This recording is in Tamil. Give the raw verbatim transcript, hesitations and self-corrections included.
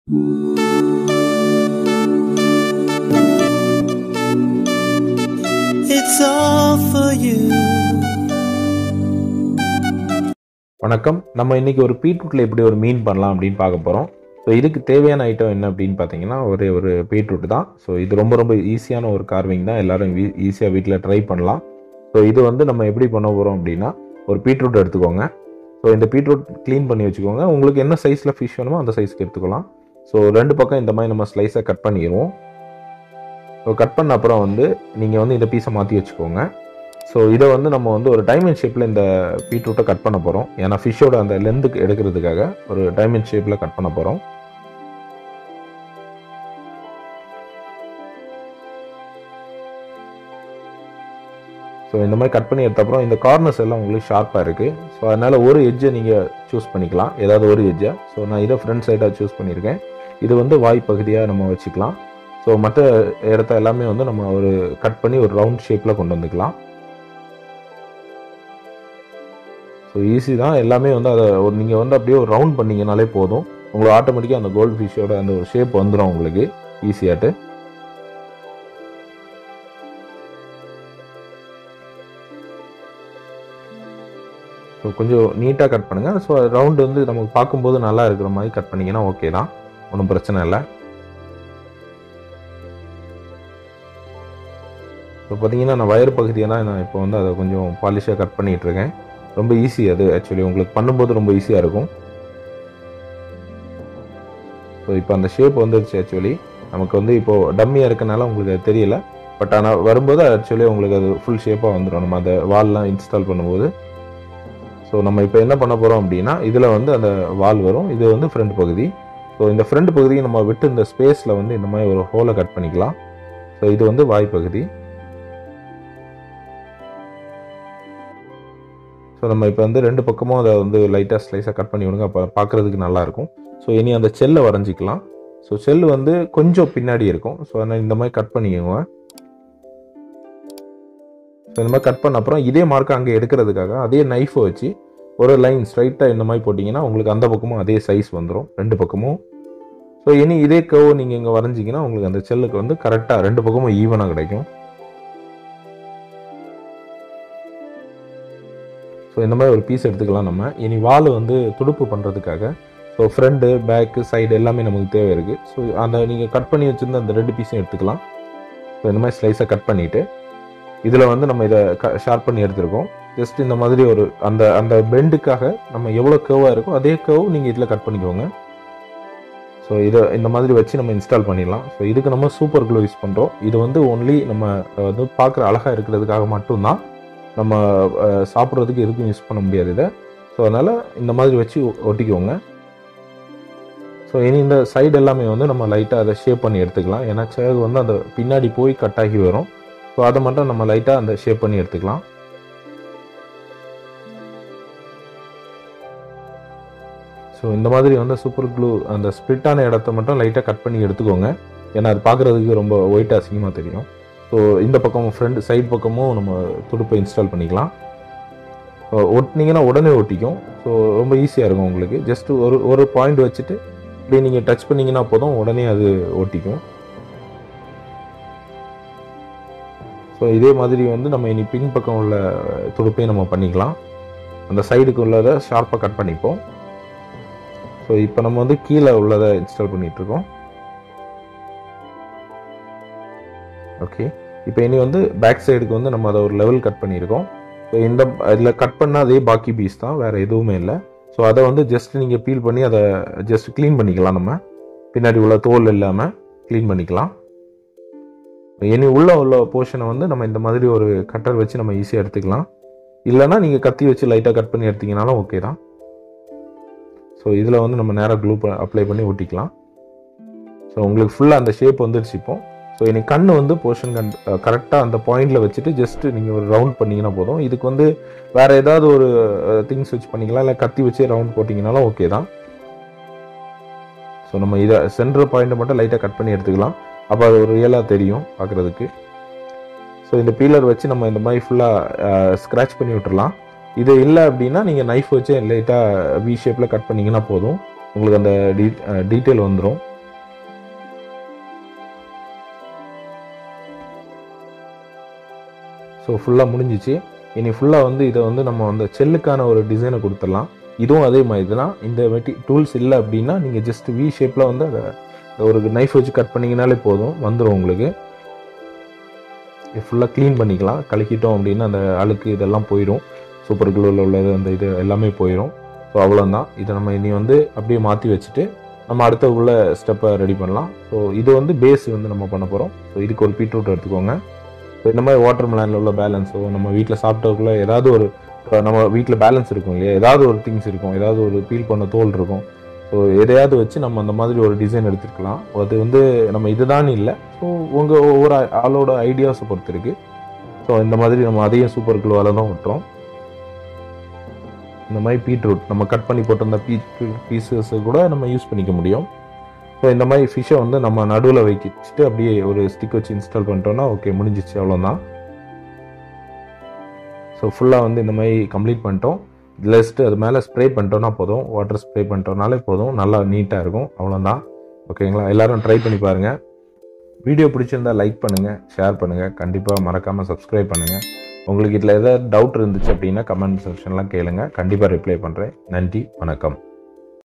It's all for you. வணக்கம். நம்ம இன்னைக்கு ஒரு பீட்ரூட்ல எப்படி ஒரு மீன் பண்ணலாம் அப்படின்னு பார்க்க போறோம். ஸோ இதுக்கு தேவையான ஐட்டம் என்ன அப்படின்னு பார்த்தீங்கன்னா ஒரே ஒரு பீட்ரூட் தான். ஸோ இது ரொம்ப ரொம்ப ஈஸியான ஒரு கார்விங் தான், எல்லாரும் ஈஸியாக வீட்டில் ட்ரை பண்ணலாம். ஸோ இது வந்து நம்ம எப்படி பண்ண போகிறோம் அப்படின்னா, ஒரு பீட்ரூட் எடுத்துக்கோங்க. ஸோ இந்த பீட்ரூட் க்ளீன் பண்ணி வச்சுக்கோங்க. உங்களுக்கு என்ன சைஸில் ஃபிஷ் வேணுமோ அந்த சைஸ்க்கு எடுத்துக்கலாம். ஸோ ரெண்டு பக்கம் இந்த மாதிரி நம்ம ஸ்லைஸை கட் பண்ணிடுவோம். ஸோ கட் பண்ண அப்புறம் வந்து நீங்கள் வந்து இந்த பீஸை மாற்றி வச்சுக்கோங்க. ஸோ இதை வந்து நம்ம வந்து ஒரு டைமண்ட் ஷேப்பில் இந்த பீட்ரூட்டை கட் பண்ண போகிறோம். ஏன்னா ஃபிஷ்ஷோட அந்த லென்த்துக்கு எடுக்கிறதுக்காக ஒரு டைமண்ட் ஷேப்பில் கட் பண்ண போகிறோம். ஸோ இந்த மாதிரி கட் பண்ணி எடுத்த அப்புறம் இந்த கார்னர்ஸ் எல்லாம் உங்களுக்கு ஷார்ப்பாக இருக்குது. ஸோ அதனால் ஒரு எட்ஜை நீங்கள் சூஸ் பண்ணிக்கலாம், ஏதாவது ஒரு எட்ஜை. ஸோ நான் இதை ஃப்ரண்ட் சைடாக சூஸ் பண்ணியிருக்கேன். இது வந்து வாய் பகுதியாக நம்ம வச்சுக்கலாம். ஸோ மற்ற இடத்த எல்லாமே வந்து நம்ம ஒரு கட் பண்ணி ஒரு ரவுண்ட் ஷேப்பில் கொண்டு வந்துக்கலாம். ஸோ ஈஸி தான், எல்லாமே வந்து அதை ஒரு நீங்கள் வந்து அப்படியே ஒரு ரவுண்ட் பண்ணிங்கனாலே போதும். உங்களுக்கு ஆட்டோமேட்டிக்காக அந்த கோல்டு ஃபிஷ்ஷோட அந்த ஒரு ஷேப் வந்துடும் உங்களுக்கு ஈஸியாட்டு. ஸோ கொஞ்சம் நீட்டாக கட் பண்ணுங்கள். ஸோ ரவுண்டு வந்து நமக்கு பார்க்கும்போது நல்லா இருக்கிற மாதிரி கட் பண்ணிங்கன்னா ஓகே தான், ஒன்றும் பிரச்சனை இல்லை. ஸோ பார்த்தீங்கன்னா நான் வயர் பகுதியெல்லாம் நான் இப்போ வந்து அதை கொஞ்சம் பாலிஷாக கட் பண்ணிகிட்ருக்கேன். ரொம்ப ஈஸி அது, ஆக்சுவலி உங்களுக்கு பண்ணும்போது ரொம்ப ஈஸியாக இருக்கும். ஸோ இப்போ அந்த ஷேப் வந்துடுச்சு. ஆக்சுவலி நமக்கு வந்து இப்போது டம்மியாக இருக்கனால உங்களுக்கு அது தெரியல, பட் ஆனால் வரும்போது ஆக்சுவலி உங்களுக்கு அது ஃபுல் ஷேப்பாக வந்துடும் நம்ம அந்த வால்லாம் இன்ஸ்டால் பண்ணும்போது. ஸோ நம்ம இப்போ என்ன பண்ண போகிறோம் அப்படின்னா, இதில் வந்து அந்த வால் வரும், இது வந்து ஃப்ரண்ட் பகுதி. ஸோ இந்த ஃப்ரண்ட் பகுதியை நம்ம விட்டு இந்த ஸ்பேஸில் வந்து இந்த மாதிரி ஒரு ஹோலை கட் பண்ணிக்கலாம். ஸோ இது வந்து வாய் பகுதி. ஸோ நம்ம இப்போ வந்து ரெண்டு பக்கமும் அதை வந்து லைட்டாக ஸ்லைஸாக கட் பண்ணி விடுங்க, அப்போ பார்க்குறதுக்கு நல்லாயிருக்கும். ஸோ இனி அந்த செல்லை வரைஞ்சிக்கலாம். ஸோ செல்லு வந்து கொஞ்சம் பின்னாடி இருக்கும். ஸோ அதனால் இந்த மாதிரி கட் பண்ணிக்கோங்க. ஸோ இந்த மாதிரி கட் பண்ண அப்புறம் இதே மார்க்கை அங்கே எடுக்கிறதுக்காக அதே நைஃபை வச்சு ஒரு லைன் ஸ்ட்ரைட்டாக இந்த மாதிரி போட்டிங்கன்னா உங்களுக்கு அந்த பக்கமும் அதே சைஸ் வந்துடும் ரெண்டு பக்கமும். ஸோ இனி இதே கர்வ் நீங்கள் இங்கே வரைஞ்சிங்கன்னா உங்களுக்கு அந்த செல்லுக்கு வந்து கரெக்டாக ரெண்டு பக்கமும் ஈவனாக கிடைக்கும். ஸோ இந்த மாதிரி ஒரு பீஸ் எடுத்துக்கலாம் நம்ம. இனி வால் வந்து துடுப்பு பண்ணுறதுக்காக ஸோ ஃப்ரண்ட்டு பேக்கு சைடு எல்லாமே நமக்கு தேவை இருக்குது. ஸோ அந்த நீங்கள் கட் பண்ணி வச்சுருந்து அந்த ரெண்டு பீஸும் எடுத்துக்கலாம். ஸோ இந்த மாதிரி ஸ்லைஸாக கட் பண்ணிவிட்டு இதில் வந்து நம்ம இதை க ஷார்ப் பண்ணி எடுத்துருக்கோம். ஜஸ்ட் இந்த மாதிரி ஒரு அந்த அந்த பெண்டுக்காக நம்ம எவ்வளோ கர்வாக இருக்கோ அதே கர்வ் நீங்கள் இதில் கட் பண்ணிக்கோங்க. ஸோ இதை இந்த மாதிரி வச்சு நம்ம இன்ஸ்டால் பண்ணிடலாம். ஸோ இதுக்கு நம்ம சூப்பர் க்ளூ யூஸ் பண்ணுறோம். இது வந்து ஒன்லி நம்ம வந்து பார்க்குற அழகாக இருக்கிறதுக்காக மட்டும்தான், நம்ம சாப்பிட்றதுக்கு எதுக்கும் யூஸ் பண்ண முடியாது இதை. ஸோ அதனால் இந்த மாதிரி வச்சு ஒட்டிக்கோங்க. ஸோ இனி இந்த சைடு எல்லாமே வந்து நம்ம லைட்டாக அதை ஷேப் பண்ணி எடுத்துக்கலாம். ஏன்னா சேகு வந்து அந்த பின்னாடி போய் கட் ஆகி வரும். ஸோ அதை மட்டும் நம்ம லைட்டாக அந்த ஷேப் பண்ணி எடுத்துக்கலாம். ஸோ இந்த மாதிரி வந்து சூப்பர் க்ளூ அந்த ஸ்ப்ளிட்டான இடத்த மட்டும் லைட்டாக கட் பண்ணி எடுத்துக்கோங்க. ஏன்னா அது பார்க்குறதுக்கு ரொம்ப ஒயிட்டாக அசிங்கமாக தெரியும். ஸோ இந்த பக்கம் ஃப்ரண்ட் சைடு பக்கமும் நம்ம துடுப்பை இன்ஸ்டால் பண்ணிக்கலாம். ஒட்டினீங்கன்னா உடனே ஒட்டிக்கும். ஸோ ரொம்ப ஈஸியாக இருக்கும் உங்களுக்கு. ஜஸ்ட்டு ஒரு ஒரு பாயிண்ட் வச்சுட்டு இப்படி நீங்கள் டச் பண்ணிங்கன்னா போதும், உடனே அது ஒட்டிக்கும். ஸோ இதே மாதிரி வந்து நம்ம இனி பின் பக்கம் உள்ள துடுப்பையும் நம்ம பண்ணிக்கலாம். அந்த சைடுக்கு உள்ளதை ஷார்ப்பாக கட் பண்ணிப்போம். ஸோ இப்போ நம்ம வந்து கீழே உள்ளதை இன்ஸ்டால் பண்ணிகிட்ருக்கோம். ஓகே, இப்போ இனி வந்து பேக் சைடுக்கு வந்து நம்ம அதை ஒரு லெவல் கட் பண்ணியிருக்கோம். ஸோ இந்த இதில் கட் பண்ணால் அதே பாக்கி பீஸ் தான், வேறு எதுவுமே இல்லை. ஸோ அதை வந்து ஜஸ்ட் நீங்கள் பீல் பண்ணி அதை ஜஸ்ட் க்ளீன் பண்ணிக்கலாம். நம்ம பின்னாடி உள்ள தோல் இல்லாமல் க்ளீன் பண்ணிக்கலாம். இனி உள்ள உள்ள போர்ஷனை வந்து நம்ம இந்த மாதிரி ஒரு கட்டர் வச்சு நம்ம ஈஸியாக எடுத்துக்கலாம். இல்லைனா நீங்கள் கத்தி வச்சு லைட்டாக கட் பண்ணி எடுத்திங்கனாலும் ஓகே தான். ஸோ இதில் வந்து நம்ம நேராக க்ளூ அப்ளை பண்ணி ஒட்டிக்கலாம். ஸோ உங்களுக்கு ஃபுல்லாக அந்த ஷேப் வந்துடுச்சு இப்போ. ஸோ இனி கண் வந்து போர்ஷன் கண் கரெக்டாக அந்த பாயிண்டில் வச்சுட்டு ஜஸ்ட் நீங்கள் ஒரு ரவுண்ட் பண்ணிங்கன்னா போதும். இதுக்கு வந்து வேறு ஏதாவது ஒரு திங்ஸ் வச்சு பண்ணிக்கலாம், இல்லை கத்தி வச்சு ரவுண்ட் போட்டிங்கனாலும் ஓகே தான். ஸோ நம்ம இதை சென்டர் பாயிண்ட்டை மட்டும் லைட்டாக கட் பண்ணி எடுத்துக்கலாம். அப்போ அது ஒரு ரியலாக தெரியும் பார்க்குறதுக்கு. ஸோ இந்த பீலர் வச்சு நம்ம இந்த மாதிரி ஃபுல்லாக ஸ்க்ராட்ச் பண்ணி விட்டுடலாம். இது இல்லை அப்படின்னா நீங்கள் நைஃப் வச்சு லைட்டாக வி ஷேப்பில் கட் பண்ணிங்கன்னா போதும், உங்களுக்கு அந்த டீ டீட்டெயில் வந்துடும். ஸோ ஃபுல்லாக முடிஞ்சிச்சு. இனி ஃபுல்லாக வந்து இதை வந்து நம்ம வந்து செல்லுக்கான ஒரு டிசைனை கொடுத்துடலாம். இதுவும் அதே மாதிரி தான். இந்த மெட்டி டூல்ஸ் இல்லை அப்படின்னா நீங்கள் ஜஸ்ட் வி ஷேப்பில் வந்து அதை ஒரு நைஃப் வச்சு கட் பண்ணிங்கனாலே போதும், வந்துடும் உங்களுக்கு. இது ஃபுல்லாக க்ளீன் பண்ணிக்கலாம். கலக்கிட்டோம் அப்படின்னா அந்த அழுக்கு இதெல்லாம் போயிடும். சூப்பர் க்ளூவில் உள்ளது அந்த இது எல்லாமே போயிடும். ஸோ அவ்வளோதான். இதை நம்ம இனி வந்து அப்படியே மாற்றி வச்சுட்டு நம்ம அடுத்த உள்ள ஸ்டெப்பை ரெடி பண்ணலாம். ஸோ இது வந்து பேஸ் வந்து நம்ம பண்ண போகிறோம். ஸோ இதுக்கு ஒரு பீட்ரூட் எடுத்துக்கோங்க. ஸோ இந்த மாதிரி வாட்டர் மெலனில் உள்ள பேலன்ஸோ நம்ம வீட்டில் சாப்பிட்டதுக்குள்ள ஏதாவது ஒரு நம்ம வீட்டில் பேலன்ஸ் இருக்கும் இல்லையா, ஏதாவது ஒரு திங்ஸ் இருக்கும், ஏதாவது ஒரு பீல் பண்ண தோல் இருக்கும். ஸோ எதையாவது வச்சு நம்ம அந்த மாதிரி ஒரு டிசைன் எடுத்துக்கலாம். அது வந்து நம்ம இதுதான் இல்லை. ஸோ உங்கள் ஒவ்வொரு ஆளோட ஐடியாஸை பொறுத்து இருக்குது. ஸோ இந்த மாதிரி நம்ம அதையும் சூப்பர் க்ளூவால் தான் விட்டுறோம். இந்த மாதிரி பீட்ரூட் நம்ம கட் பண்ணி போட்டிருந்த பீ பீசஸ் கூட நம்ம யூஸ் பண்ணிக்க முடியும். ஸோ இந்த மாதிரி ஃபிஷ்ஷை வந்து நம்ம நடுவில் வைக்கிட்டு அப்படியே ஒரு ஸ்டிக் வச்சு இன்ஸ்டால் பண்ணிட்டோம்னா ஓகே, முடிஞ்சிச்சு, அவ்வளோதான். ஸோ ஃபுல்லாக வந்து இந்த மாதிரி கம்ப்ளீட் பண்ணிட்டோம். ஜஸ்ட்டு அது மேலே ஸ்ப்ரே பண்ணிட்டோன்னா போதும், வாட்டர் ஸ்ப்ரே பண்ணிட்டோம்னாலே போதும், நல்லா நீட்டாக இருக்கும், அவ்வளோதான். ஓகேங்களா? எல்லோரும் ட்ரை பண்ணி பாருங்கள். வீடியோ பிடிச்சிருந்தா லைக் பண்ணுங்கள், ஷேர் பண்ணுங்கள், கண்டிப்பாக மறக்காமல் சப்ஸ்கிரைப் பண்ணுங்கள். உங்களுக்கு இதில் எதாவது டவுட் இருந்துச்சு அப்படின்னா கமெண்ட் செக்ஷன்லாம் கேளுங்க, கண்டிப்பாக ரிப்ளை பண்ணுறேன். நன்றி, வணக்கம்.